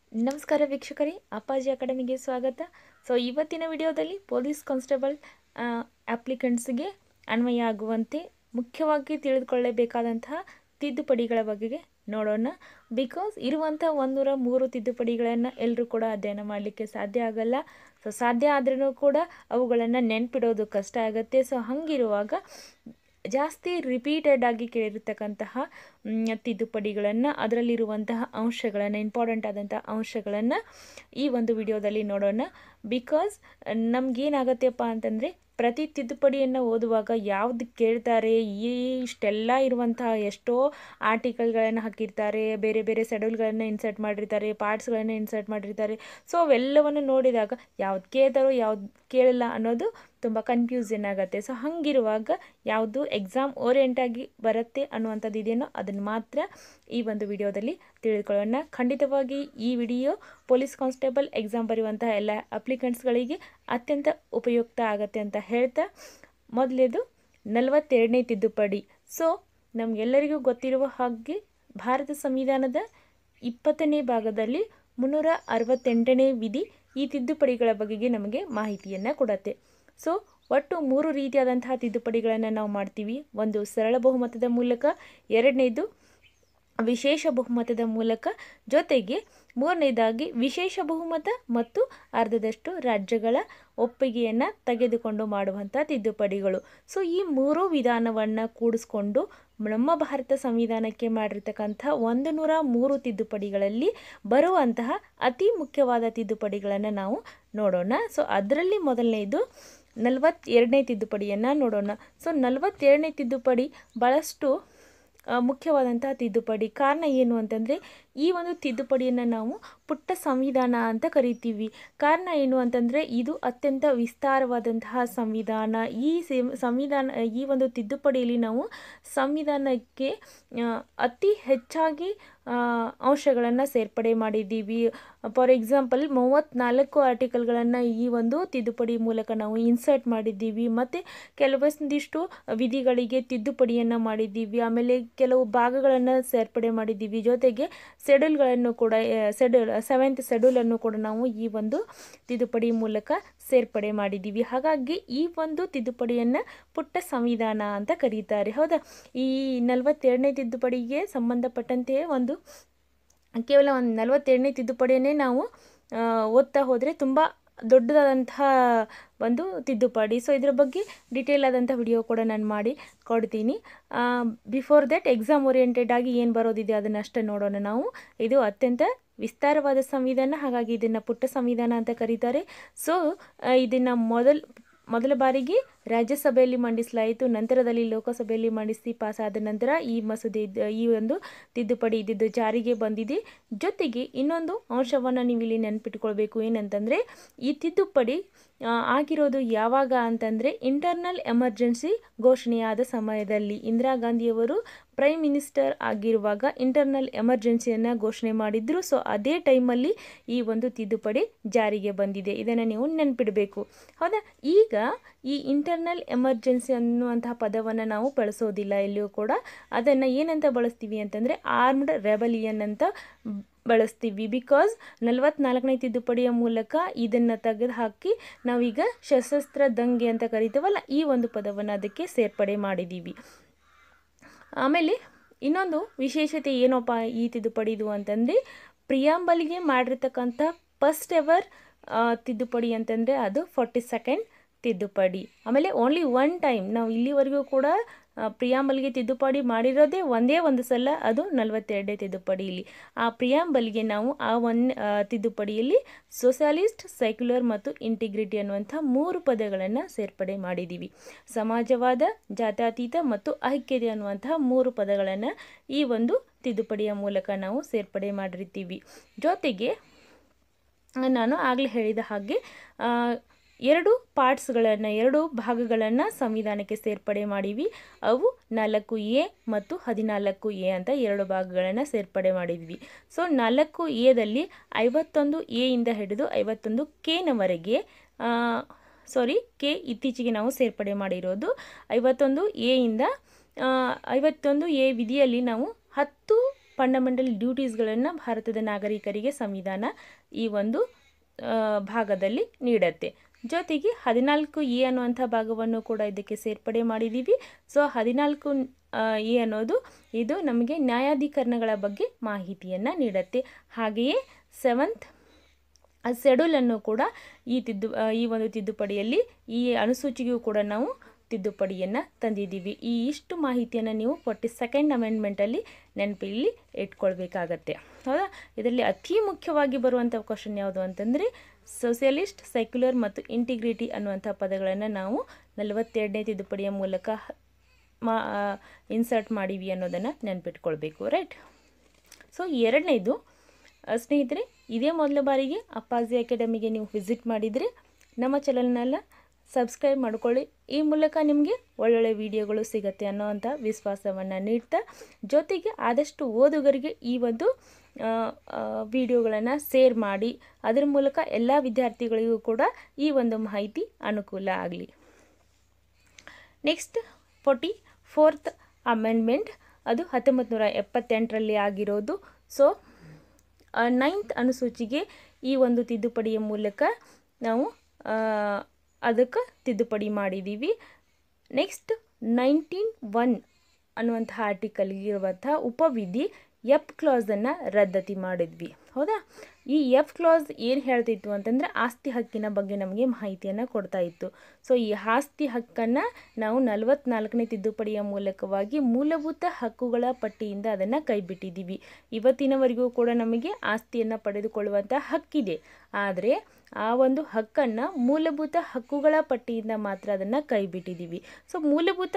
ನಮಸ್ಕಾರ ವೀಕ್ಷಕರೇ, ಅಪ್ಪಾಜಿ ಅಕಾಡೆಮಿಗೆ ಸ್ವಾಗತ. ಸೊ ಇವತ್ತಿನ ವಿಡಿಯೋದಲ್ಲಿ ಪೊಲೀಸ್ ಕಾನ್ಸ್ಟೇಬಲ್ ಅಪ್ಲಿಕೆಂಟ್ಸ್ಗೆ ಅನ್ವಯ ಆಗುವಂತೆ ಮುಖ್ಯವಾಗಿ ತಿಳಿದುಕೊಳ್ಳಬೇಕಾದಂತಹ ತಿದ್ದುಪಡಿಗಳ ಬಗೆಗೆ ನೋಡೋಣ. ಬಿಕಾಸ್ ಇರುವಂಥ 103 ತಿದ್ದುಪಡಿಗಳನ್ನು ಎಲ್ಲರೂ ಕೂಡ ಅಧ್ಯಯನ ಮಾಡಲಿಕ್ಕೆ ಸಾಧ್ಯ ಆಗಲ್ಲ. ಸೊ ಸಾಧ್ಯ ಆದ್ರೂ ಕೂಡ ಅವುಗಳನ್ನು ನೆನ್ಪಿಡೋದು ಕಷ್ಟ ಆಗುತ್ತೆ. ಸೊ ಹಾಗಿರುವಾಗ ಜಾಸ್ತಿ ರಿಪೀಟೆಡ್ ಆಗಿ ಕೇಳಿರ್ತಕ್ಕಂತಹ ತಿದ್ದುಪಡಿಗಳನ್ನು, ಅದರಲ್ಲಿರುವಂತಹ ಅಂಶಗಳನ್ನು, ಇಂಪಾರ್ಟೆಂಟ್ ಆದಂತಹ ಅಂಶಗಳನ್ನು ಈ ಒಂದು ವಿಡಿಯೋದಲ್ಲಿ ನೋಡೋಣ. ಬಿಕಾಸ್ ನಮಗೇನಾಗತ್ತೆಪ್ಪ ಅಂತಂದರೆ, ಪ್ರತಿ ತಿದ್ದುಪಡಿಯನ್ನು ಓದುವಾಗ ಯಾವ್ದು ಕೇಳ್ತಾರೆ, ಇಷ್ಟೆಲ್ಲ ಇರುವಂತಹ ಎಷ್ಟೋ ಆರ್ಟಿಕಲ್ಗಳನ್ನು ಹಾಕಿರ್ತಾರೆ, ಬೇರೆ ಬೇರೆ ಶೆಡ್ಯೂಲ್ಗಳನ್ನು ಇನ್ಸರ್ಟ್ ಮಾಡಿರ್ತಾರೆ, ಪಾರ್ಟ್ಸ್ಗಳನ್ನು ಇನ್ಸರ್ಟ್ ಮಾಡಿರ್ತಾರೆ. ಸೊ ಅವೆಲ್ಲವನ್ನು ನೋಡಿದಾಗ ಯಾವ್ದು ಕೇಳ್ತಾರೋ ಯಾವ್ದು ಕೇಳಲ್ಲ ಅನ್ನೋದು ತುಂಬ ಕನ್ಫ್ಯೂಷನ್ ಆಗುತ್ತೆ. ಸೊ ಹಾಗಿರುವಾಗ ಯಾವುದು ಎಕ್ಸಾಮ್ ಓರಿಯೆಂಟಾಗಿ ಬರುತ್ತೆ ಅನ್ನುವಂಥದ್ದು ಇದೆಯೋ ಅದನ್ನು ಮಾತ್ರ ಈ ಒಂದು ವಿಡಿಯೋದಲ್ಲಿ ತಿಳಿದುಕೊಳ್ಳೋಣ. ಖಂಡಿತವಾಗಿ ಈ ವಿಡಿಯೋ ಪೊಲೀಸ್ ಕಾನ್ಸ್ಟೇಬಲ್ ಎಕ್ಸಾಮ್ ಬರೆಯುವಂತಹ ಎಲ್ಲ ಅಪ್ಲಿಕೆಂಟ್ಸ್ಗಳಿಗೆ ಅತ್ಯಂತ ಉಪಯುಕ್ತ ಆಗುತ್ತೆ ಅಂತ ಹೇಳ್ತಾ, ಮೊದಲೇದು 42ನೇ ತಿದ್ದುಪಡಿ. ಸೊ ನಮಗೆಲ್ಲರಿಗೂ ಗೊತ್ತಿರುವ ಹಾಗೆ ಭಾರತ ಸಂವಿಧಾನದ 20ನೇ ಭಾಗದಲ್ಲಿ 368ನೇ ವಿಧಿ ಈ ತಿದ್ದುಪಡಿಗಳ ಬಗೆಗೆ ನಮಗೆ ಮಾಹಿತಿಯನ್ನು ಕೊಡುತ್ತೆ. ಸೊ ಒಟ್ಟು 3 ರೀತಿಯಾದಂತಹ ತಿದ್ದುಪಡಿಗಳನ್ನು ನಾವು ಮಾಡ್ತೀವಿ. ಒಂದು ಸರಳ ಬಹುಮತದ ಮೂಲಕ, ಎರಡನೇದು ವಿಶೇಷ ಬಹುಮತದ ಮೂಲಕ, ಜೊತೆಗೆ ಮೂರನೇದಾಗಿ ವಿಶೇಷ ಬಹುಮತ ಮತ್ತು ಅರ್ಧದಷ್ಟು ರಾಜ್ಯಗಳ ಒಪ್ಪಿಗೆಯನ್ನು ತೆಗೆದುಕೊಂಡು ಮಾಡುವಂಥ ತಿದ್ದುಪಡಿಗಳು. ಸೊ ಈ 3 ವಿಧಾನವನ್ನು ಕೂಡಿಸ್ಕೊಂಡು ನಮ್ಮ ಭಾರತ ಸಂವಿಧಾನಕ್ಕೆ ಮಾಡಿರ್ತಕ್ಕಂಥ 103 ತಿದ್ದುಪಡಿಗಳಲ್ಲಿ ಬರುವಂತಹ ಅತಿ ಮುಖ್ಯವಾದ ತಿದ್ದುಪಡಿಗಳನ್ನು ನಾವು ನೋಡೋಣ. ಸೊ ಅದರಲ್ಲಿ ಮೊದಲನೇದು 42ನೇ ತಿದ್ದುಪಡಿಯನ್ನು ನೋಡೋಣ. ಸೊ 42ನೇ ತಿದ್ದುಪಡಿ ಭಾಳಷ್ಟು ಮುಖ್ಯವಾದಂತಹ ತಿದ್ದುಪಡಿ. ಕಾರಣ ಏನು ಅಂತಂದರೆ, ಈ ಒಂದು ತಿದ್ದುಪಡಿಯನ್ನು ನಾವು ಪುಟ್ಟ ಸಂವಿಧಾನ ಅಂತ ಕರಿತೀವಿ. ಕಾರಣ ಏನು ಅಂತಂದರೆ, ಇದು ಅತ್ಯಂತ ವಿಸ್ತಾರವಾದಂತಹ ಸಂವಿಧಾನ. ಈ ಒಂದು ತಿದ್ದುಪಡಿಯಲ್ಲಿ ನಾವು ಸಂವಿಧಾನಕ್ಕೆ ಅತಿ ಹೆಚ್ಚಾಗಿ ಅಂಶಗಳನ್ನು ಸೇರ್ಪಡೆ ಮಾಡಿದ್ದೀವಿ. ಫಾರ್ ಎಕ್ಸಾಂಪಲ್ 34 ಆರ್ಟಿಕಲ್ಗಳನ್ನು ಈ ಒಂದು ತಿದ್ದುಪಡಿ ಮೂಲಕ ನಾವು ಇನ್ಸರ್ಟ್ ಮಾಡಿದ್ದೀವಿ. ಮತ್ತು ಕೆಲವೊಂದಿಷ್ಟು ವಿಧಿಗಳಿಗೆ ತಿದ್ದುಪಡಿಯನ್ನು ಮಾಡಿದ್ದೀವಿ. ಆಮೇಲೆ ಕೆಲವು ಭಾಗಗಳನ್ನು ಸೇರ್ಪಡೆ ಮಾಡಿದ್ದೀವಿ. ಜೊತೆಗೆ ಶೆಡ್ಯೂಲ್ಗಳನ್ನು ಕೂಡ 7th ಶೆಡ್ಯೂಲನ್ನು ಕೂಡ ನಾವು ಈ ಒಂದು ತಿದ್ದುಪಡಿ ಮೂಲಕ ಸೇರ್ಪಡೆ ಮಾಡಿದ್ದೀವಿ. ಹಾಗಾಗಿ ಈ ಒಂದು ತಿದ್ದುಪಡಿಯನ್ನು ಪುಟ್ಟ ಸಂವಿಧಾನ ಅಂತ ಕರೀತಾರೆ. ಹೌದಾ? ಈ 42ನೇ ತಿದ್ದುಪಡಿಗೆ ಸಂಬಂಧಪಟ್ಟಂತೆ ಕೇವಲ ಒಂದು 42ನೇ ತಿದ್ದುಪಡಿಯನ್ನೇ ನಾವು ಓದ್ತಾ ಹೋದರೆ ತುಂಬ ದೊಡ್ಡದಾದಂತಹ ಒಂದು ತಿದ್ದುಪಡಿ. ಸೊ ಇದರ ಬಗ್ಗೆ ಡೀಟೇಲ್ ಆದಂಥ ವಿಡಿಯೋ ಕೂಡ ನಾನು ಮಾಡಿ ಕೊಡ್ತೀನಿ. ಬಿಫೋರ್ ದಟ್ ಎಕ್ಸಾಮ್ ಓರಿಯೆಂಟೆಡ್ ಆಗಿ ಏನು ಬರೋದಿದೆ ಅದನ್ನಷ್ಟೇ ನೋಡೋಣ ನಾವು. ಇದು ಅತ್ಯಂತ ವಿಸ್ತಾರವಾದ ಸಂವಿಧಾನ, ಹಾಗಾಗಿ ಇದನ್ನು ಪುಟ್ಟ ಸಂವಿಧಾನ ಅಂತ ಕರೀತಾರೆ. ಸೊ ಇದನ್ನು ಮೊದಲ ಬಾರಿಗೆ ರಾಜ್ಯಸಭೆಯಲ್ಲಿ ಮಂಡಿಸಲಾಯಿತು. ನಂತರದಲ್ಲಿ ಲೋಕಸಭೆಯಲ್ಲಿ ಮಂಡಿಸಿ ಪಾಸಾದ ನಂತರ ಈ ಒಂದು ತಿದ್ದುಪಡಿ ಇದ್ದಿದ್ದು ಜಾರಿಗೆ ಬಂದಿದೆ. ಜೊತೆಗೆ ಇನ್ನೊಂದು ಅಂಶವನ್ನು ನೀವು ಇಲ್ಲಿ ನೆನಪಿಟ್ಕೊಳ್ಬೇಕು. ಏನಂತಂದರೆ, ಈ ತಿದ್ದುಪಡಿ ಆಗಿರೋದು ಯಾವಾಗ ಅಂತಂದರೆ, ಇಂಟರ್ನಲ್ ಎಮರ್ಜೆನ್ಸಿ ಘೋಷಣೆಯಾದ ಸಮಯದಲ್ಲಿ ಇಂದಿರಾ ಗಾಂಧಿಯವರು ಪ್ರೈಮ್ ಮಿನಿಸ್ಟರ್ ಆಗಿರುವಾಗ ಇಂಟರ್ನಲ್ ಎಮರ್ಜೆನ್ಸಿಯನ್ನು ಘೋಷಣೆ ಮಾಡಿದ್ರು. ಸೊ ಅದೇ ಟೈಮಲ್ಲಿ ಈ ಒಂದು ತಿದ್ದುಪಡಿ ಜಾರಿಗೆ ಬಂದಿದೆ. ಇದನ್ನು ನೀವು ನೆನಪಿಡಬೇಕು. ಹೌದಾ? ಈಗ ಈ ಇಂಟರ್ನಲ್ ಎಮರ್ಜೆನ್ಸಿ ಅನ್ನುವಂತಹ ಪದವನ್ನು ನಾವು ಬಳಸೋದಿಲ್ಲ ಎಲ್ಲಿಯೂ ಕೂಡ. ಅದನ್ನು ಏನಂತ ಬಳಸ್ತೀವಿ ಅಂತಂದರೆ, ಆರ್ಮ್ಡ್ ರೆಬಲಿಯನ್ ಅಂತ ಬಳಸ್ತೀವಿ. ಬಿಕಾಸ್ 44ನೇ ತಿದ್ದುಪಡಿಯ ಮೂಲಕ ಇದನ್ನು ತೆಗೆದುಹಾಕಿ ನಾವೀಗ ಸಶಸ್ತ್ರ ದಂಗೆ ಅಂತ ಕರಿತೀವಲ್ಲ, ಈ ಒಂದು ಪದವನ್ನು ಅದಕ್ಕೆ ಸೇರ್ಪಡೆ ಮಾಡಿದ್ದೀವಿ. ಆಮೇಲೆ ಇನ್ನೊಂದು ವಿಶೇಷತೆ ಏನಪ್ಪ ಈ ತಿದ್ದುಪಡಿದು ಅಂತಂದರೆ, ಪ್ರಿಯಾಂಬಲ್ಗೆ ಮಾಡಿರ್ತಕ್ಕಂಥ ಫಸ್ಟ್ ಎವರ್ ತಿದ್ದುಪಡಿ ಅಂತಂದರೆ ಅದು 42nd ತಿದ್ದುಪಡಿ. ಆಮೇಲೆ ಓನ್ಲಿ ಒನ್ ಟೈಮ್, ನಾವು ಇಲ್ಲಿವರೆಗೂ ಕೂಡ ಪ್ರಿಯಾಂಬಲ್ಗೆ ತಿದ್ದುಪಡಿ ಮಾಡಿರೋದೇ ಒಂದೇ ಒಂದು ಸಲ, ಅದು 42ನೇ ತಿದ್ದುಪಡಿಯಲ್ಲಿ. ಆ ಪ್ರಿಯಾಂಬಲ್ಗೆ ನಾವು ತಿದ್ದುಪಡಿಯಲ್ಲಿ ಸೋಷಿಯಲಿಸ್ಟ್, ಸೆಕ್ಯುಲರ್ ಮತ್ತು ಇಂಟಿಗ್ರಿಟಿ ಅನ್ನುವಂಥ 3 ಪದಗಳನ್ನು ಸೇರ್ಪಡೆ ಮಾಡಿದ್ದೀವಿ. ಸಮಾಜವಾದ, ಜಾತ್ಯತೀತ ಮತ್ತು ಐಕ್ಯತೆ ಅನ್ನುವಂತಹ 3 ಪದಗಳನ್ನು ಈ ಒಂದು ತಿದ್ದುಪಡಿಯ ಮೂಲಕ ನಾವು ಸೇರ್ಪಡೆ ಮಾಡಿರ್ತೀವಿ. ಜೊತೆಗೆ ನಾನು ಆಗಲೇ ಹೇಳಿದ ಹಾಗೆ 2 ಪಾರ್ಟ್ಸ್ಗಳನ್ನು, 2 ಭಾಗಗಳನ್ನು ಸಂವಿಧಾನಕ್ಕೆ ಸೇರ್ಪಡೆ ಮಾಡೀವಿ. ಅವು 4A ಮತ್ತು 14A ಅಂತ 2 ಭಾಗಗಳನ್ನು ಸೇರ್ಪಡೆ ಮಾಡಿದ್ವಿ. ಸೊ 4Aದಲ್ಲಿ 51A ಇಂದ ಹಿಡಿದು 51Kನವರೆಗೆ, ಕೆ ಇತ್ತೀಚೆಗೆ ನಾವು ಸೇರ್ಪಡೆ ಮಾಡಿರೋದು. 51A ಇಂದ 51A ವಿಧಿಯಲ್ಲಿ ನಾವು 10 ಫಂಡಮೆಂಟಲ್ ಡ್ಯೂಟೀಸ್ಗಳನ್ನು ಭಾರತದ ನಾಗರಿಕರಿಗೆ ಸಂವಿಧಾನ ಈ ಒಂದು ಭಾಗದಲ್ಲಿ ನೀಡುತ್ತೆ. ಜೊತೆಗೆ 14A ಅನ್ನುವಂಥ ಭಾಗವನ್ನು ಕೂಡ ಇದಕ್ಕೆ ಸೇರ್ಪಡೆ ಮಾಡಿದ್ದೀವಿ. ಸೊ 14A ಅನ್ನೋದು ಇದು ನಮಗೆ ನ್ಯಾಯಾಧಿಕರಣಗಳ ಬಗ್ಗೆ ಮಾಹಿತಿಯನ್ನು ನೀಡುತ್ತೆ. ಹಾಗೆಯೇ 7th ಶೆಡ್ಯೂಲನ್ನು ಕೂಡ ಈ ಒಂದು ತಿದ್ದುಪಡಿಯಲ್ಲಿ ಈ ಅನುಸೂಚಿಗೂ ಕೂಡ ನಾವು ತಿದ್ದುಪಡಿಯನ್ನು ತಂದಿದ್ದೀವಿ. ಈ ಇಷ್ಟು ಮಾಹಿತಿಯನ್ನು ನೀವು 42nd ಅಮೆಂಡ್ಮೆಂಟಲ್ಲಿ ನೆನಪಲ್ಲಿ ಇಟ್ಕೊಳ್ಬೇಕಾಗತ್ತೆ. ಹೌದಾ? ಇದರಲ್ಲಿ ಅತಿ ಮುಖ್ಯವಾಗಿ ಬರುವಂಥ ಕ್ವಶನ್ ಯಾವುದು ಅಂತಂದರೆ ಸೋಷಿಯಲಿಸ್ಟ್, ಸೆಕ್ಯುಲರ್ ಮತ್ತು ಇಂಟಿಗ್ರಿಟಿ ಅನ್ನುವಂಥ ಪದಗಳನ್ನು ನಾವು 42ನೇ ತಿದ್ದುಪಡಿಯ ಮೂಲಕ ಇನ್ಸರ್ಟ್ ಮಾಡೀವಿ ಅನ್ನೋದನ್ನು ನೆನಪಿಟ್ಕೊಳ್ಬೇಕು. ರೈಟ್? ಸೊ ಎರಡನೇದು ಸ್ನೇಹಿತರೆ, ಇದೇ ಮೊದಲ ಬಾರಿಗೆ ಅಪ್ಪಾಜಿ ಅಕಾಡೆಮಿಗೆ ನೀವು ವಿಸಿಟ್ ಮಾಡಿದರೆ ನಮ್ಮ ಚಾನಲ್ನೆಲ್ಲ ಸಬ್ಸ್ಕ್ರೈಬ್ ಮಾಡ್ಕೊಳ್ಳಿ. ಈ ಮೂಲಕ ನಿಮಗೆ ಒಳ್ಳೊಳ್ಳೆ ವಿಡಿಯೋಗಳು ಸಿಗುತ್ತೆ ಅನ್ನೋವಂಥ ವಿಶ್ವಾಸವನ್ನು ನೀಡ್ತಾ, ಜೊತೆಗೆ ಆದಷ್ಟು ಓದುಗರಿಗೆ ಈ ಒಂದು ವಿಡಿಯೋಗಳನ್ನು ಶೇರ್ ಮಾಡಿ, ಅದರ ಮೂಲಕ ಎಲ್ಲ ವಿದ್ಯಾರ್ಥಿಗಳಿಗೂ ಕೂಡ ಈ ಒಂದು ಮಾಹಿತಿ ಅನುಕೂಲ ಆಗಲಿ. ನೆಕ್ಸ್ಟ್ 44th ಅಮೆಂಡ್ಮೆಂಟ್, ಅದು 1978ರಲ್ಲಿ ಆಗಿರೋದು. ಸೊ 9th ಅನುಸೂಚಿಗೆ ಈ ಒಂದು ತಿದ್ದುಪಡಿಯ ಮೂಲಕ ನಾವು ಅದಕ್ಕೆ ತಿದ್ದುಪಡಿ ಮಾಡಿದ್ದೀವಿ. ನೆಕ್ಸ್ಟ್ 19(1) ಅನ್ನುವಂಥ ಆರ್ಟಿಕಲ್ಗೆ ಇರುವಂಥ ಉಪವಿಧಿ ಎಫ್ ಕ್ಲಾಸನ್ನು ರದ್ದತಿ ಮಾಡಿದ್ವಿ. ಹೌದಾ? ಈ ಎಫ್ ಕ್ಲಾಸ್ ಏನು ಹೇಳ್ತಿತ್ತು ಅಂತಂದರೆ ಆಸ್ತಿ ಹಕ್ಕಿನ ಬಗ್ಗೆ ನಮಗೆ ಮಾಹಿತಿಯನ್ನು ಕೊಡ್ತಾ ಇತ್ತು. ಸೊ ಈ ಆಸ್ತಿ ಹಕ್ಕನ್ನು ನಾವು 44ನೇ ತಿದ್ದುಪಡಿಯ ಮೂಲಕವಾಗಿ ಮೂಲಭೂತ ಹಕ್ಕುಗಳ ಪಟ್ಟಿಯಿಂದ ಅದನ್ನು ಕೈಬಿಟ್ಟಿದ್ದೀವಿ. ಇವತ್ತಿನವರೆಗೂ ಕೂಡ ನಮಗೆ ಆಸ್ತಿಯನ್ನು ಪಡೆದುಕೊಳ್ಳುವಂಥ ಹಕ್ಕಿದೆ, ಆದರೆ ಆ ಒಂದು ಹಕ್ಕನ್ನು ಮೂಲಭೂತ ಹಕ್ಕುಗಳ ಪಟ್ಟಿಯಿಂದ ಮಾತ್ರ ಅದನ್ನು ಕೈಬಿಟ್ಟಿದ್ದೀವಿ. ಸೊ ಮೂಲಭೂತ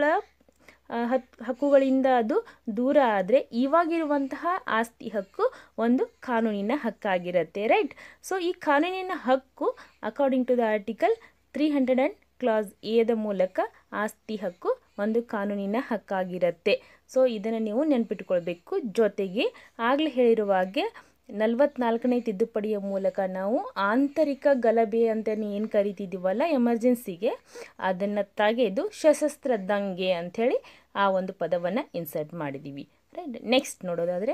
ಹಕ್ಕುಗಳಿಂದ ಅದು ದೂರ ಆದರೆ ಇವಾಗಿರುವಂತಹ ಆಸ್ತಿ ಹಕ್ಕು ಒಂದು ಕಾನೂನಿನ ಹಕ್ಕಾಗಿರುತ್ತೆ. ರೈಟ್? ಸೊ ಈ ಕಾನೂನಿನ ಹಕ್ಕು according to the article 300 clause ಎದ ಮೂಲಕ ಆಸ್ತಿ ಹಕ್ಕು ಒಂದು ಕಾನೂನಿನ ಹಕ್ಕಾಗಿರುತ್ತೆ. ಸೊ ಇದನ್ನು ನೀವು ನೆನಪಿಟ್ಕೊಳ್ಬೇಕು. ಜೊತೆಗೆ ಆಗಲೇ ಹೇಳಿರುವ ಹಾಗೆ 44ನೇ ತಿದ್ದುಪಡಿಯ ಮೂಲಕ ನಾವು ಆಂತರಿಕ ಗಲಭೆ ಅಂತ ಏನು ಕರಿತಿದ್ದೀವಲ್ಲ ಎಮರ್ಜೆನ್ಸಿಗೆ, ಅದನ್ನು ತೆಗೆದು ಸಶಸ್ತ್ರ ದಂಗೆ ಅಂಥೇಳಿ ಆ ಒಂದು ಪದವನ್ನು ಇನ್ಸರ್ಟ್ ಮಾಡಿದ್ದೀವಿ. ರೈಟ್? ನೆಕ್ಸ್ಟ್ ನೋಡೋದಾದರೆ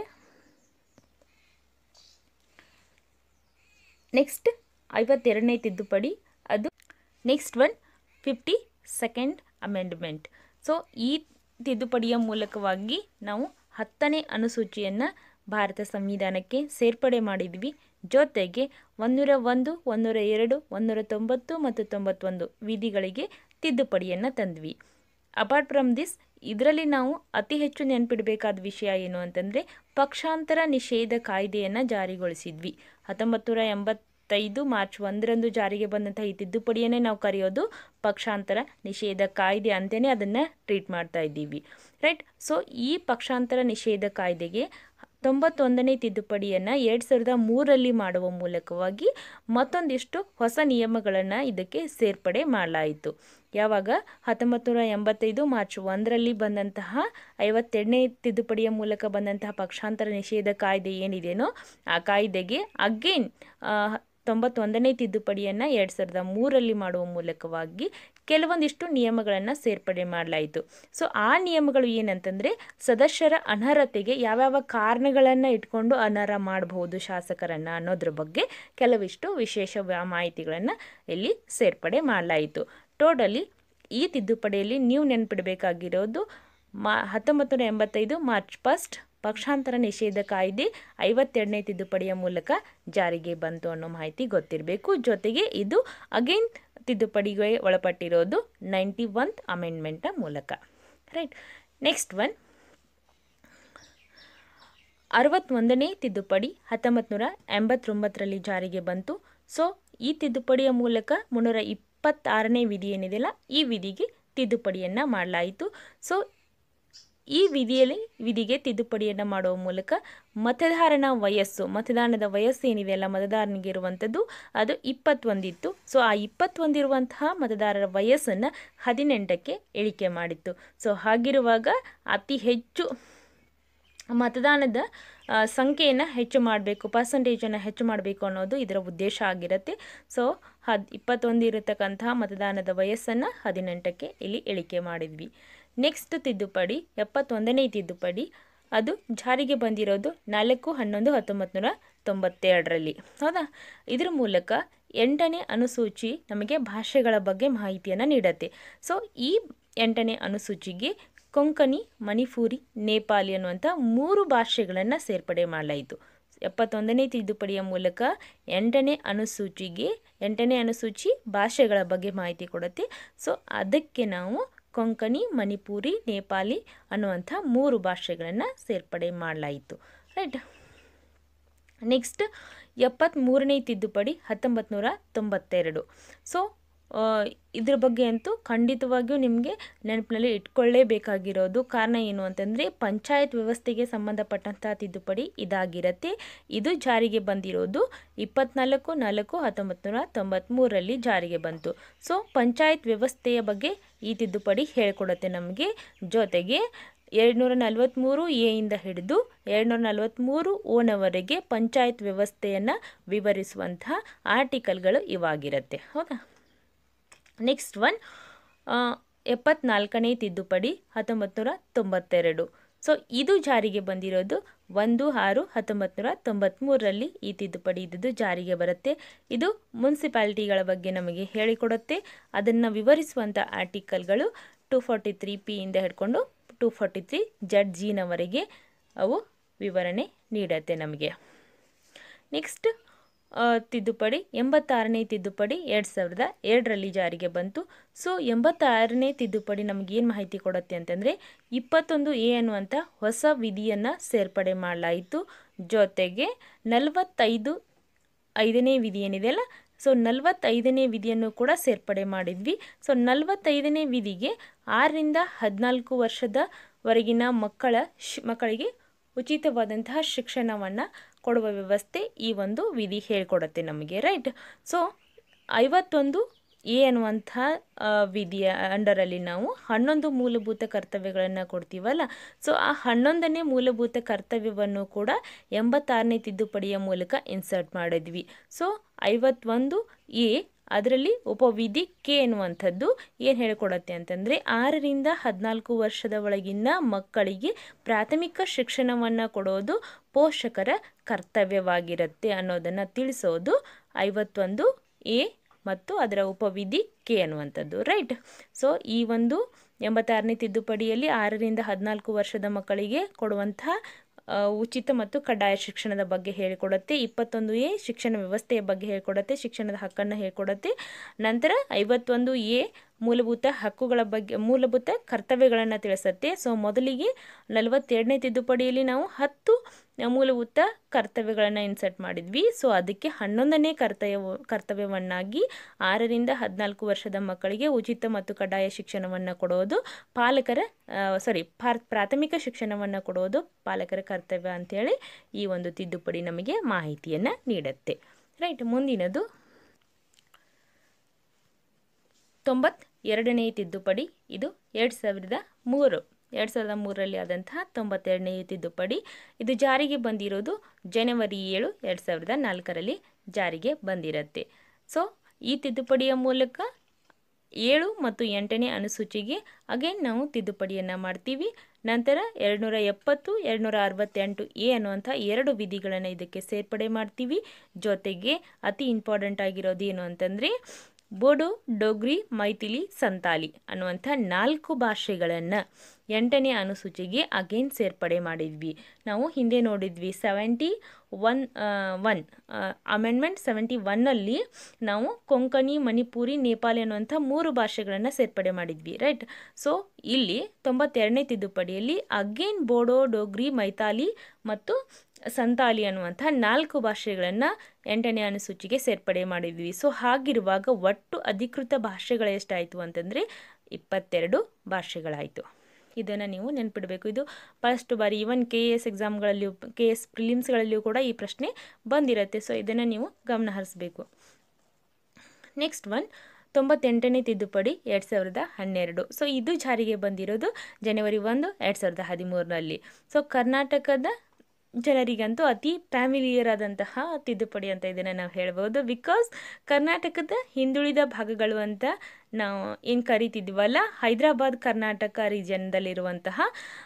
ನೆಕ್ಸ್ಟ್ 52ನೇ ತಿದ್ದುಪಡಿ, ಅದು ನೆಕ್ಸ್ಟ್ 52nd ಅಮೆಂಡ್ಮೆಂಟ್. ಸೊ ಈ ತಿದ್ದುಪಡಿಯ ಮೂಲಕವಾಗಿ ನಾವು 10ನೇ ಅನುಸೂಚಿಯನ್ನು ಭಾರತ ಸಂವಿಧಾನಕ್ಕೆ ಸೇರ್ಪಡೆ ಮಾಡಿದ್ವಿ. ಜೊತೆಗೆ 101, 102, 190 ಮತ್ತು 91 ವಿಧಿಗಳಿಗೆ ತಿದ್ದುಪಡಿಯನ್ನು ತಂದ್ವಿ. ಅಪಾರ್ಟ್ ಫ್ರಮ್ ದಿಸ್, ಇದರಲ್ಲಿ ನಾವು ಅತಿ ಹೆಚ್ಚು ನೆನಪಿಡಬೇಕಾದ ವಿಷಯ ಏನು ಅಂತಂದರೆ ಪಕ್ಷಾಂತರ ನಿಷೇಧ ಕಾಯ್ದೆಯನ್ನು ಜಾರಿಗೊಳಿಸಿದ್ವಿ. 1985 ಮಾರ್ಚ್ 1ರಂದು ಜಾರಿಗೆ ಬಂದಂಥ ಈ ತಿದ್ದುಪಡಿಯನ್ನೇ ನಾವು ಕರೆಯೋದು ಪಕ್ಷಾಂತರ ನಿಷೇಧ ಕಾಯ್ದೆ ಅಂತಲೇ ಅದನ್ನು ಟ್ರೀಟ್ ಮಾಡ್ತಾ ಇದ್ದೀವಿ. ರೈಟ್? ಸೊ ಈ ಪಕ್ಷಾಂತರ ನಿಷೇಧ ಕಾಯ್ದೆಗೆ 91ನೇ ತಿದ್ದುಪಡಿಯನ್ನು 2003ರಲ್ಲಿ ಮಾಡುವ ಮೂಲಕವಾಗಿ ಮತ್ತೊಂದಿಷ್ಟು ಹೊಸ ನಿಯಮಗಳನ್ನು ಇದಕ್ಕೆ ಸೇರ್ಪಡೆ ಮಾಡಲಾಯಿತು. ಯಾವಾಗ 1985 ಮಾರ್ಚ್ 1ರಲ್ಲಿ ಬಂದಂತಹ 52ನೇ ತಿದ್ದುಪಡಿಯ ಮೂಲಕ ಬಂದಂತಹ ಪಕ್ಷಾಂತರ ನಿಷೇಧ ಕಾಯ್ದೆ ಏನಿದೆಯೋ ಆ ಕಾಯ್ದೆಗೆ ಅಗೇನ್ 91ನೇ ತಿದ್ದುಪಡಿಯನ್ನು 2003ರಲ್ಲಿ ಮಾಡುವ ಮೂಲಕವಾಗಿ ಕೆಲವೊಂದಿಷ್ಟು ನಿಯಮಗಳನ್ನು ಸೇರ್ಪಡೆ ಮಾಡಲಾಯಿತು. ಸೊ ಆ ನಿಯಮಗಳು ಏನಂತಂದರೆ ಸದಸ್ಯರ ಅನರ್ಹತೆಗೆ ಯಾವ್ಯಾವ ಕಾರಣಗಳನ್ನು ಇಟ್ಕೊಂಡು ಅನರ್ಹ ಮಾಡಬಹುದು ಶಾಸಕರನ್ನು ಅನ್ನೋದ್ರ ಬಗ್ಗೆ ಕೆಲವಿಷ್ಟು ವಿಶೇಷ ಮಾಹಿತಿಗಳನ್ನು ಇಲ್ಲಿ ಸೇರ್ಪಡೆ ಮಾಡಲಾಯಿತು. ಟೋಟಲಿ ಈ ತಿದ್ದುಪಡಿಯಲ್ಲಿ ನೀವು ನೆನಪಿಡಬೇಕಾಗಿರೋದು 1985 ಮಾರ್ಚ್ 1 ಪಕ್ಷಾಂತರ ನಿಷೇಧ ಕಾಯ್ದೆ 52ನೇ ತಿದ್ದುಪಡಿಯ ಮೂಲಕ ಜಾರಿಗೆ ಬಂತು ಅನ್ನೋ ಮಾಹಿತಿ ಗೊತ್ತಿರಬೇಕು. ಜೊತೆಗೆ ಇದು ಅಗೇನ್ ತಿದ್ದುಪಡಿಗೆ ಒಳಪಟ್ಟಿರೋದು 91th ಅಮೆಂಡ್ಮೆಂಟ್ನ ಮೂಲಕ. ರೈಟ್? ನೆಕ್ಸ್ಟ್ 61ನೇ ತಿದ್ದುಪಡಿ 1989ರಲ್ಲಿ ಜಾರಿಗೆ ಬಂತು. ಸೊ ಈ ತಿದ್ದುಪಡಿಯ ಮೂಲಕ 326ನೇ ವಿಧಿ ಏನಿದೆಯಲ್ಲ ಈ ವಿಧಿಗೆ ತಿದ್ದುಪಡಿಯನ್ನು ಮಾಡಲಾಯಿತು. ಸೊ ಈ ವಿಧಿಗೆ ತಿದ್ದುಪಡಿಯನ್ನು ಮಾಡುವ ಮೂಲಕ ಮತದಾನದ ವಯಸ್ಸು ಏನಿದೆಯಲ್ಲ ಮತದಾರನಿಗೆ ಇರುವಂಥದ್ದು ಅದು 21 ಇತ್ತು. ಸೊ ಆ 21 ಇರುವಂತಹ ಮತದಾರರ ವಯಸ್ಸನ್ನು 18ಕ್ಕೆ ಇಳಿಕೆ ಮಾಡಿತ್ತು. ಸೊ ಹಾಗಿರುವಾಗ ಅತಿ ಹೆಚ್ಚು ಮತದಾನದ ಸಂಖ್ಯೆಯನ್ನು ಹೆಚ್ಚು ಮಾಡಬೇಕು, ಪರ್ಸೆಂಟೇಜನ್ನು ಹೆಚ್ಚು ಮಾಡಬೇಕು ಅನ್ನೋದು ಇದರ ಉದ್ದೇಶ ಆಗಿರುತ್ತೆ. ಸೊ 21 ಇರತಕ್ಕಂತಹ ಮತದಾನದ ವಯಸ್ಸನ್ನು 18ಕ್ಕೆ ಇಲ್ಲಿ ಇಳಿಕೆ ಮಾಡಿದ್ವಿ. ನೆಕ್ಸ್ಟ್ ತಿದ್ದುಪಡಿ 71ನೇ ತಿದ್ದುಪಡಿ ಅದು ಜಾರಿಗೆ ಬಂದಿರೋದು 4/11/1992ರಲ್ಲಿ. ಹೌದಾ? ಇದರ ಮೂಲಕ 8ನೇ ಅನುಸೂಚಿ ನಮಗೆ ಭಾಷೆಗಳ ಬಗ್ಗೆ ಮಾಹಿತಿಯನ್ನು ನೀಡುತ್ತೆ. ಸೊ ಈ 8ನೇ ಅನುಸೂಚಿಗೆ ಕೊಂಕಣಿ, ಮಣಿಪುರಿ, ನೇಪಾಳಿ ಅನ್ನುವಂಥ 3 ಭಾಷೆಗಳನ್ನು ಸೇರ್ಪಡೆ ಮಾಡಲಾಯಿತು. 71ನೇ ತಿದ್ದುಪಡಿಯ ಮೂಲಕ 8ನೇ ಅನುಸೂಚಿ ಭಾಷೆಗಳ ಬಗ್ಗೆ ಮಾಹಿತಿ ಕೊಡುತ್ತೆ. ಸೊ ಅದಕ್ಕೆ ನಾವು ಕೊಂಕಣಿ, ಮಣಿಪುರಿ, ನೇಪಾಳಿ ಅನ್ನುವಂಥ 3 ಭಾಷೆಗಳನ್ನು ಸೇರ್ಪಡೆ ಮಾಡಲಾಯಿತು. ರೈಟ್. ನೆಕ್ಸ್ಟ್ 73ನೇ ತಿದ್ದುಪಡಿ 1992. ಸೊ ಇದ್ರ ಬಗ್ಗೆ ಅಂತೂ ಖಂಡಿತವಾಗಿಯೂ ನಿಮಗೆ ನೆನಪಿನಲ್ಲಿ ಇಟ್ಕೊಳ್ಳೇಬೇಕಾಗಿರೋದು. ಕಾರಣ ಏನು ಅಂತಂದರೆ ಪಂಚಾಯತ್ ವ್ಯವಸ್ಥೆಗೆ ಸಂಬಂಧಪಟ್ಟಂಥ ತಿದ್ದುಪಡಿ ಇದಾಗಿರುತ್ತೆ. ಇದು ಜಾರಿಗೆ ಬಂದಿರೋದು 24/4/1993ರಲ್ಲಿ ಜಾರಿಗೆ ಬಂತು. ಸೊ ಪಂಚಾಯತ್ ವ್ಯವಸ್ಥೆಯ ಬಗ್ಗೆ ಈ ತಿದ್ದುಪಡಿ ಹೇಳಿಕೊಡುತ್ತೆ ನಮಗೆ. ಜೊತೆಗೆ 243 ಎಯಿಂದ ಹಿಡಿದು 243 ಓನವರೆಗೆ ಪಂಚಾಯತ್ ವ್ಯವಸ್ಥೆಯನ್ನು ವಿವರಿಸುವಂತಹ ಆರ್ಟಿಕಲ್ಗಳು ಇವಾಗಿರುತ್ತೆ. ಹೌದಾ? ನೆಕ್ಸ್ಟ್ ಒನ್ 74ನೇ ತಿದ್ದುಪಡಿ 1992. ಸೊ ಇದು ಜಾರಿಗೆ ಬಂದಿರೋದು 1/6/1993ರಲ್ಲಿ ಈ ತಿದ್ದುಪಡಿ ಇದ್ದು ಜಾರಿಗೆ ಬರುತ್ತೆ. ಇದು ಮುನ್ಸಿಪಾಲಿಟಿಗಳ ಬಗ್ಗೆ ನಮಗೆ ಹೇಳಿಕೊಡುತ್ತೆ. ಅದನ್ನು ವಿವರಿಸುವಂಥ ಆರ್ಟಿಕಲ್ಗಳು 243 ಇಂದ ಹಿಡ್ಕೊಂಡು 243 ZGನವರೆಗೆ ಅವು ವಿವರಣೆ ನೀಡುತ್ತೆ ನಮಗೆ. ನೆಕ್ಸ್ಟ್ ತಿದ್ದುಪಡಿ 86ನೇ ತಿದ್ದುಪಡಿ 2002ರಲ್ಲಿ ಜಾರಿಗೆ ಬಂತು. ಸೊ 86ನೇ ತಿದ್ದುಪಡಿ ನಮಗೇನು ಮಾಹಿತಿ ಕೊಡುತ್ತೆ ಅಂತಂದರೆ 21A ಅನ್ನುವಂಥ ಹೊಸ ವಿಧಿಯನ್ನು ಸೇರ್ಪಡೆ ಮಾಡಲಾಯಿತು. ಜೊತೆಗೆ 45ನೇ ವಿಧಿ ಏನಿದೆಯಲ್ಲ, ಸೊ 45ನೇ ವಿಧಿಯನ್ನು ಕೂಡ ಸೇರ್ಪಡೆ ಮಾಡಿದ್ವಿ. ಸೊ 45ನೇ ವಿಧಿಗೆ 6ರಿಂದ 14 ವರ್ಷದವರೆಗಿನ ಮಕ್ಕಳಿಗೆ ಉಚಿತವಾದಂತಹ ಶಿಕ್ಷಣವನ್ನು ಕೊಡುವ ವ್ಯವಸ್ಥೆ ಈ ಒಂದು ವಿಧಿ ಹೇಳಿಕೊಡುತ್ತೆ ನಮಗೆ. ರೈಟ್. ಸೊ 51A ಅನ್ನುವಂಥ ವಿಧಿಯ ಅಂಡರಲ್ಲಿ ನಾವು 11 ಮೂಲಭೂತ ಕರ್ತವ್ಯಗಳನ್ನು ಕೊಡ್ತೀವಲ್ಲ, ಸೊ ಆ 11ನೇ ಮೂಲಭೂತ ಕರ್ತವ್ಯವನ್ನು ಕೂಡ 86ನೇ ತಿದ್ದುಪಡಿಯ ಮೂಲಕ ಇನ್ಸರ್ಟ್ ಮಾಡಿದ್ವಿ. ಸೊ 51A ಅದರಲ್ಲಿ ಉಪವಿಧಿ ಕೆ ಎನ್ನುವಂಥದ್ದು ಏನು ಹೇಳಿಕೊಡುತ್ತೆ ಅಂತಂದರೆ 6ರಿಂದ 14 ವರ್ಷದ ಒಳಗಿನ ಮಕ್ಕಳಿಗೆ ಪ್ರಾಥಮಿಕ ಶಿಕ್ಷಣವನ್ನು ಕೊಡೋದು ಪೋಷಕರ ಕರ್ತವ್ಯವಾಗಿರುತ್ತೆ ಅನ್ನೋದನ್ನು ತಿಳಿಸೋದು 51A ಮತ್ತು ಅದರ ಉಪವಿಧಿ ಕೆ ಅನ್ನುವಂಥದ್ದು. ರೈಟ್. ಸೊ ಈ ಒಂದು 86ನೇ ತಿದ್ದುಪಡಿಯಲ್ಲಿ 6ರಿಂದ 14 ವರ್ಷದ ಮಕ್ಕಳಿಗೆ ಕೊಡುವಂತಹ ಉಚಿತ ಮತ್ತು ಕಡ್ಡಾಯ ಶಿಕ್ಷಣದ ಬಗ್ಗೆ ಹೇಳಿಕೊಡುತ್ತೆ. 21A ಶಿಕ್ಷಣ ವ್ಯವಸ್ಥೆಯ ಬಗ್ಗೆ ಹೇಳಿಕೊಡುತ್ತೆ, ಶಿಕ್ಷಣದ ಹಕ್ಕನ್ನು ಹೇಳಿಕೊಡುತ್ತೆ. ನಂತರ 51A ಮೂಲಭೂತ ಹಕ್ಕುಗಳ ಬಗ್ಗೆ, ಮೂಲಭೂತ ಕರ್ತವ್ಯಗಳನ್ನು ತಿಳಿಸುತ್ತೆ. ಸೊ ಮೊದಲಿಗೆ 42ನೇ ತಿದ್ದುಪಡಿಯಲ್ಲಿ ನಾವು 10 ಮೂಲಭೂತ ಕರ್ತವ್ಯಗಳನ್ನು ಇನ್ಸರ್ಟ್ ಮಾಡಿದ್ವಿ. ಸೊ ಅದಕ್ಕೆ 11ನೇ ಕರ್ತವ್ಯವನ್ನಾಗಿ 6ರಿಂದ 14 ವರ್ಷದ ಮಕ್ಕಳಿಗೆ ಉಚಿತ ಮತ್ತು ಕಡ್ಡಾಯ ಶಿಕ್ಷಣವನ್ನು ಕೊಡೋದು ಪ್ರಾಥಮಿಕ ಶಿಕ್ಷಣವನ್ನು ಕೊಡೋದು ಪಾಲಕರ ಕರ್ತವ್ಯ ಅಂತೇಳಿ ಈ ಒಂದು ತಿದ್ದುಪಡಿ ನಮಗೆ ಮಾಹಿತಿಯನ್ನು ನೀಡುತ್ತೆ. ರೈಟ್. ಮುಂದಿನದು 92ನೇ ತಿದ್ದುಪಡಿ. ಇದು 2003ರಲ್ಲಿ ಆದಂತಹ 92ನೇ ತಿದ್ದುಪಡಿ. ಇದು ಜಾರಿಗೆ ಬಂದಿರೋದು ಜನವರಿ 7, 2004ರಲ್ಲಿ ಜಾರಿಗೆ ಬಂದಿರುತ್ತೆ. ಸೊ ಈ ತಿದ್ದುಪಡಿಯ ಮೂಲಕ 7 ಮತ್ತು 8ನೇ ಅನುಸೂಚಿಗೆ ಅಗೇನ್ ನಾವು ತಿದ್ದುಪಡಿಯನ್ನು ಮಾಡ್ತೀವಿ. ನಂತರ 270, 268A ಅನ್ನುವಂಥ 2 ವಿಧಿಗಳನ್ನು ಇದಕ್ಕೆ ಸೇರ್ಪಡೆ ಮಾಡ್ತೀವಿ. ಜೊತೆಗೆ ಅತಿ ಇಂಪಾರ್ಟೆಂಟ್ ಆಗಿರೋದು ಏನು ಅಂತಂದರೆ ಬೋಡೋ, ಡೋಗ್ರಿ, ಮೈಥಿಲಿ, ಸಂತಾಲಿ ಅನ್ನುವಂಥ 4 ಭಾಷೆಗಳನ್ನು 8ನೇ ಅನುಸೂಚಿಗೆ ಅಗೇನ್ ಸೇರ್ಪಡೆ ಮಾಡಿದ್ವಿ. ನಾವು ಹಿಂದೆ ನೋಡಿದ್ವಿ 71 ಅಮೆಂಡ್ಮೆಂಟ್ 71ನಲ್ಲಿ ನಾವು ಕೊಂಕಣಿ, ಮಣಿಪುರಿ, ನೇಪಾಳಿ ಅನ್ನುವಂಥ 3 ಭಾಷೆಗಳನ್ನು ಸೇರ್ಪಡೆ ಮಾಡಿದ್ವಿ. ರೈಟ್. ಸೊ ಇಲ್ಲಿ 92ನೇ ತಿದ್ದುಪಡಿಯಲ್ಲಿ ಅಗೇನ್ ಬೋಡೋ, ಡೋಗ್ರಿ, ಮೈಥಾಲಿ ಮತ್ತು ಸಂತಾಲಿ ಅನ್ನುವಂಥ 4 ಭಾಷೆಗಳನ್ನು 8ನೇ ಅನುಸೂಚಿಗೆ ಸೇರ್ಪಡೆ ಮಾಡಿದ್ವಿ. ಸೊ ಹಾಗಿರುವಾಗ ಒಟ್ಟು ಅಧಿಕೃತ ಭಾಷೆಗಳು ಎಷ್ಟಾಯಿತು ಅಂತಂದರೆ 22 ಭಾಷೆಗಳಾಯಿತು. ಇದನ್ನು ನೀವು ನೆನ್ಪಿಡಬೇಕು. ಇದು ಫಸ್ಟ್ ಬಾರಿ ಈವನ್ KS ಎಕ್ಸಾಮ್ಗಳಲ್ಲಿಯೂ, KS ಪ್ರಿಲಿಮ್ಸ್ಗಳಲ್ಲಿಯೂ ಕೂಡ ಈ ಪ್ರಶ್ನೆ ಬಂದಿರುತ್ತೆ. ಸೊ ಇದನ್ನು ನೀವು ಗಮನ ಹರಿಸಬೇಕು. ನೆಕ್ಸ್ಟ್ ಒನ್ 98ನೇ ತಿದ್ದುಪಡಿ 2012. ಸೊ ಇದು ಜಾರಿಗೆ ಬಂದಿರೋದು ಜನವರಿ 1, 2013ರಲ್ಲಿ. ಸೊ ಕರ್ನಾಟಕದ ಜನರಿಗಂತೂ ಅತಿ ಫ್ಯಾಮಿಲಿಯರ್ ಆದಂತಹ ತಿದ್ದುಪಡಿ ಅಂತ ಇದನ್ನು ನಾವು ಹೇಳ್ಬೋದು. ಬಿಕಾಸ್ ಕರ್ನಾಟಕದ ಹಿಂದುಳಿದ ಭಾಗಗಳು ಅಂತ ನಾವು ಏನು ಕರಿತಿದ್ವಲ್ಲ, ಹೈದರಾಬಾದ್ ಕರ್ನಾಟಕ ರೀಜನ್ದಲ್ಲಿರುವಂತಹ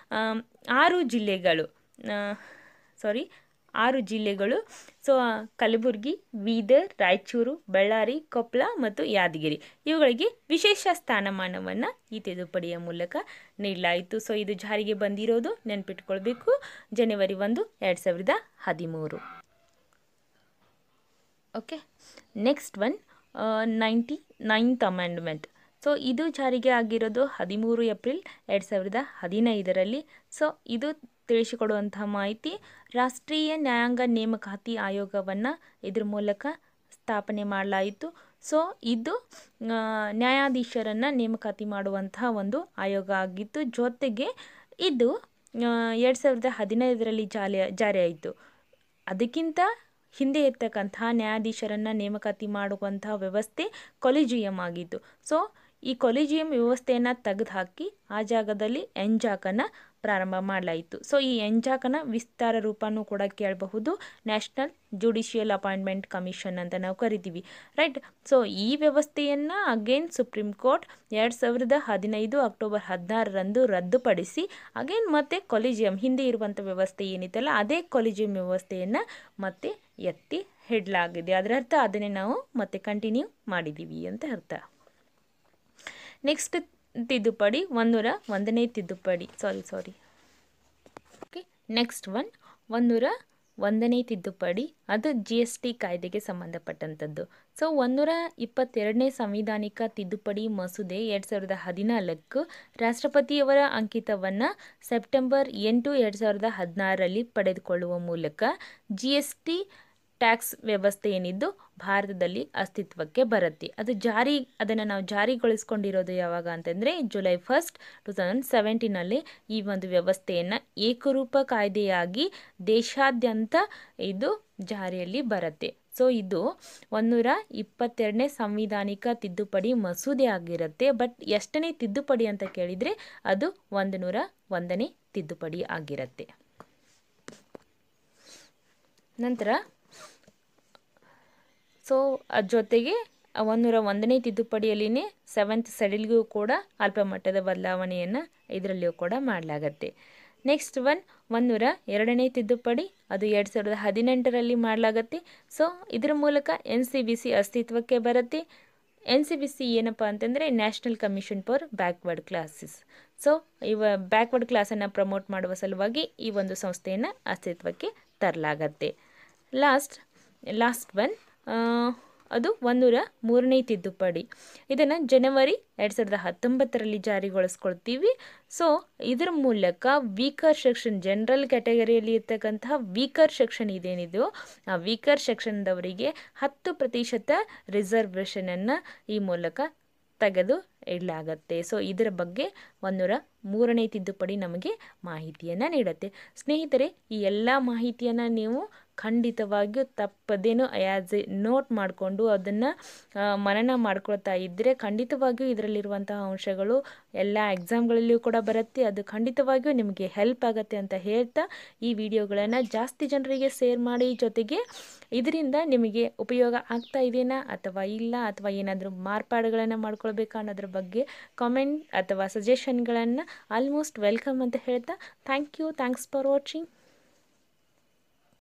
6 ಜಿಲ್ಲೆಗಳು ಸೊ ಕಲಬುರಗಿ, ಬೀದರ್, ರಾಯಚೂರು, ಬಳ್ಳಾರಿ, ಕೊಪ್ಪಳ ಮತ್ತು ಯಾದಗಿರಿ ಇವುಗಳಿಗೆ ವಿಶೇಷ ಸ್ಥಾನಮಾನವನ್ನು ಈ ತಿದ್ದುಪಡಿಯ ಮೂಲಕ ನೀಡಲಾಯಿತು. ಸೊ ಇದು ಜಾರಿಗೆ ಬಂದಿರೋದು ನೆನಪಿಟ್ಕೊಳ್ಬೇಕು ಜನವರಿ 1, 2013. Okay, next one 99th amendment. So ಇದು ಜಾರಿಗೆ ಆಗಿರೋದು 13 ಏಪ್ರಿಲ್ 2015. ಸೊ ಇದು ತಿಳಿಸಿಕೊಡುವಂತಹ ಮಾಹಿತಿ, ರಾಷ್ಟ್ರೀಯ ನ್ಯಾಯಾಂಗ ನೇಮಕಾತಿ ಆಯೋಗವನ್ನು ಇದ್ರ ಮೂಲಕ ಸ್ಥಾಪನೆ ಮಾಡಲಾಯಿತು. ಸೊ ಇದು ನ್ಯಾಯಾಧೀಶರನ್ನು ನೇಮಕಾತಿ ಮಾಡುವಂತಹ ಒಂದು ಆಯೋಗ ಆಗಿತ್ತು. ಜೊತೆಗೆ ಇದು 2015ರಲ್ಲಿ ಜಾರಿಯಾಯಿತು. ಅದಕ್ಕಿಂತ ಹಿಂದೆ ಇರ್ತಕ್ಕಂತಹ ನ್ಯಾಯಾಧೀಶರನ್ನು ನೇಮಕಾತಿ ಮಾಡುವಂತಹ ವ್ಯವಸ್ಥೆ ಕೊಲಿಜಿಯಂ ಆಗಿತ್ತು. ಸೊ ಈ ಕೊಲಿಜಿಯಂ ವ್ಯವಸ್ಥೆಯನ್ನು ತೆಗೆದುಹಾಕಿ ಆ ಜಾಗದಲ್ಲಿ ಎಂಜಾಕನ್ನು ಪ್ರಾರಂಭ ಮಾಡಲಾಯಿತು. ಸೊ ಈ ಎಂಜಾಕನ ವಿಸ್ತಾರ ರೂಪನೂ ಕೂಡ ಕೇಳಬಹುದು, ನ್ಯಾಷನಲ್ ಜುಡಿಷಿಯಲ್ ಅಪಾಯಿಂಟ್ಮೆಂಟ್ ಕಮಿಷನ್ ಅಂತ ನಾವು ಕರಿತೀವಿ, ರೈಟ್. ಸೊ ಈ ವ್ಯವಸ್ಥೆಯನ್ನು ಅಗೇನ್ ಸುಪ್ರೀಂ ಕೋರ್ಟ್ 2015 ಅಕ್ಟೋಬರ್ 16ರಂದು ರದ್ದುಪಡಿಸಿ ಅಗೇನ್ ಮತ್ತೆ ಕೊಲಿಜಿಯಂ ಹಿಂದೆ ಇರುವಂಥ ವ್ಯವಸ್ಥೆ ಏನಿತ್ತಲ್ಲ ಅದೇ ಕೊಲಿಜಿಯಂ ವ್ಯವಸ್ಥೆಯನ್ನು ಮತ್ತೆ ಎತ್ತಿ ಹಿಡಲಾಗಿದೆ. ಅದರ ಅರ್ಥ ಅದನ್ನೇ ನಾವು ಮತ್ತೆ ಕಂಟಿನ್ಯೂ ಮಾಡಿದ್ದೀವಿ ಅಂತ ಅರ್ಥ. ನೆಕ್ಸ್ಟ್ ತಿದ್ದುಪಡಿ 101ನೇ ತಿದ್ದುಪಡಿ. ಓಕೆ, ನೆಕ್ಸ್ಟ್ 101ನೇ ತಿದ್ದುಪಡಿ, ಅದು GST ಕಾಯ್ದೆಗೆ ಸಂಬಂಧಪಟ್ಟಂಥದ್ದು. ಸೊ 122ನೇ ಸಂವಿಧಾನಿಕ ತಿದ್ದುಪಡಿ ಮಸೂದೆ 2014 ರಾಷ್ಟ್ರಪತಿಯವರ ಅಂಕಿತವನ್ನು ಸೆಪ್ಟೆಂಬರ್ 8, 2016ರಲ್ಲಿ ಪಡೆದುಕೊಳ್ಳುವ ಮೂಲಕ GST ಟ್ಯಾಕ್ಸ್ ವ್ಯವಸ್ಥೆ ಏನಿದ್ದು ಭಾರತದಲ್ಲಿ ಅಸ್ತಿತ್ವಕ್ಕೆ ಬರುತ್ತೆ. ಅದನ್ನು ನಾವು ಜಾರಿಗೊಳಿಸ್ಕೊಂಡಿರೋದು ಯಾವಾಗ ಅಂತಂದರೆ ಜುಲೈ 1, 2017ನಲ್ಲಿ ಈ ಒಂದು ವ್ಯವಸ್ಥೆಯನ್ನು ಏಕರೂಪ ಕಾಯ್ದೆಯಾಗಿ ದೇಶಾದ್ಯಂತ ಇದು ಜಾರಿಯಲ್ಲಿ ಬರುತ್ತೆ. ಸೊ ಇದು 122ನೇ ಸಂವಿಧಾನಿಕ ತಿದ್ದುಪಡಿ ಮಸೂದೆ ಆಗಿರುತ್ತೆ. ಬಟ್ ಎಷ್ಟನೇ ತಿದ್ದುಪಡಿ ಅಂತ ಕೇಳಿದರೆ ಅದು 101ನೇ ತಿದ್ದುಪಡಿ ಆಗಿರುತ್ತೆ. ನಂತರ ಸೊ ಅದ್ರ ಜೊತೆಗೆ 101ನೇ ತಿದ್ದುಪಡಿಯಲ್ಲಿನೇ 7th ಶೆಡ್ಯೂಲ್ಗೂ ಕೂಡ ಅಲ್ಪ ಮಟ್ಟದ ಬದಲಾವಣೆಯನ್ನು ಇದರಲ್ಲಿಯೂ ಕೂಡ ಮಾಡಲಾಗತ್ತೆ. ನೆಕ್ಸ್ಟ್ 102ನೇ ತಿದ್ದುಪಡಿ, ಅದು 2018ರಲ್ಲಿ ಮಾಡಲಾಗತ್ತೆ. ಸೊ ಇದರ ಮೂಲಕ NCBC ಅಸ್ತಿತ್ವಕ್ಕೆ ಬರುತ್ತೆ. NCBC ಏನಪ್ಪ ಅಂತಂದರೆ national commission for backward classes. So backward ಕ್ಲಾಸನ್ನು ಪ್ರಮೋಟ್ ಮಾಡುವ ಸಲುವಾಗಿ ಈ ಒಂದು ಸಂಸ್ಥೆಯನ್ನು ಅಸ್ತಿತ್ವಕ್ಕೆ ತರಲಾಗತ್ತೆ. ಲಾಸ್ಟ್ ಒನ್ ಅದು 103ನೇ ತಿದ್ದುಪಡಿ. ಇದನ್ನು ಜನವರಿ 2019ರಲ್ಲಿ ಜಾರಿಗೊಳಿಸ್ಕೊಳ್ತೀವಿ. ಸೊ ಇದರ ಮೂಲಕ ವೀಕರ್ ಸೆಕ್ಷನ್, ಜನರಲ್ ಕ್ಯಾಟಗರಿಯಲ್ಲಿ ಇರ್ತಕ್ಕಂತಹ ವೀಕರ್ ಸೆಕ್ಷನ್ ಇದೇನಿದೆಯೋ ಆ ವೀಕರ್ ಸೆಕ್ಷನ್ದವರಿಗೆ 10% ರಿಸರ್ವೇಷನನ್ನು ಈ ಮೂಲಕ ತೆಗೆದು ಇಡಲಾಗತ್ತೆ. ಸೊ ಇದರ ಬಗ್ಗೆ 103ನೇ ತಿದ್ದುಪಡಿ ನಮಗೆ ಮಾಹಿತಿಯನ್ನು ನೀಡುತ್ತೆ. ಸ್ನೇಹಿತರೆ, ಈ ಎಲ್ಲ ಮಾಹಿತಿಯನ್ನು ನೀವು ಖಂಡಿತವಾಗಿಯೂ ತಪ್ಪದೇನು ಆ್ಯಸ್ ಎ ನೋಟ್ ಮಾಡಿಕೊಂಡು ಅದನ್ನು ಮನನ ಮಾಡ್ಕೊಳ್ತಾ ಇದ್ದರೆ ಖಂಡಿತವಾಗಿಯೂ ಇದರಲ್ಲಿರುವಂತಹ ಅಂಶಗಳು ಎಲ್ಲ ಎಕ್ಸಾಮ್ಗಳಲ್ಲಿಯೂ ಕೂಡ ಬರುತ್ತೆ. ಅದು ಖಂಡಿತವಾಗಿಯೂ ನಿಮಗೆ ಹೆಲ್ಪ್ ಆಗುತ್ತೆ ಅಂತ ಹೇಳ್ತಾ ಈ ವಿಡಿಯೋಗಳನ್ನು ಜಾಸ್ತಿ ಜನರಿಗೆ ಶೇರ್ ಮಾಡಿ. ಜೊತೆಗೆ ಇದರಿಂದ ನಿಮಗೆ ಉಪಯೋಗ ಆಗ್ತಾ ಇದೆಯಾ ಅಥವಾ ಇಲ್ಲ, ಅಥವಾ ಏನಾದರೂ ಮಾರ್ಪಾಡುಗಳನ್ನು ಮಾಡ್ಕೊಳ್ಬೇಕಾ ಅನ್ನೋದ್ರ ಬಗ್ಗೆ ಕಾಮೆಂಟ್ ಅಥವಾ ಸಜೆಷನ್ಗಳನ್ನು ಆಲ್ಮೋಸ್ಟ್ ವೆಲ್ಕಮ್ ಅಂತ ಹೇಳ್ತಾ ಥ್ಯಾಂಕ್ಸ್ ಫಾರ್ ವಾಚಿಂಗ್.